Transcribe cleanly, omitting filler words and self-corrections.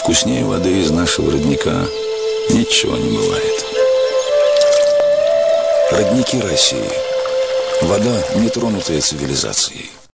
Вкуснее воды из нашего родника ничего не бывает. Родники России. Вода, не тронутая цивилизацией.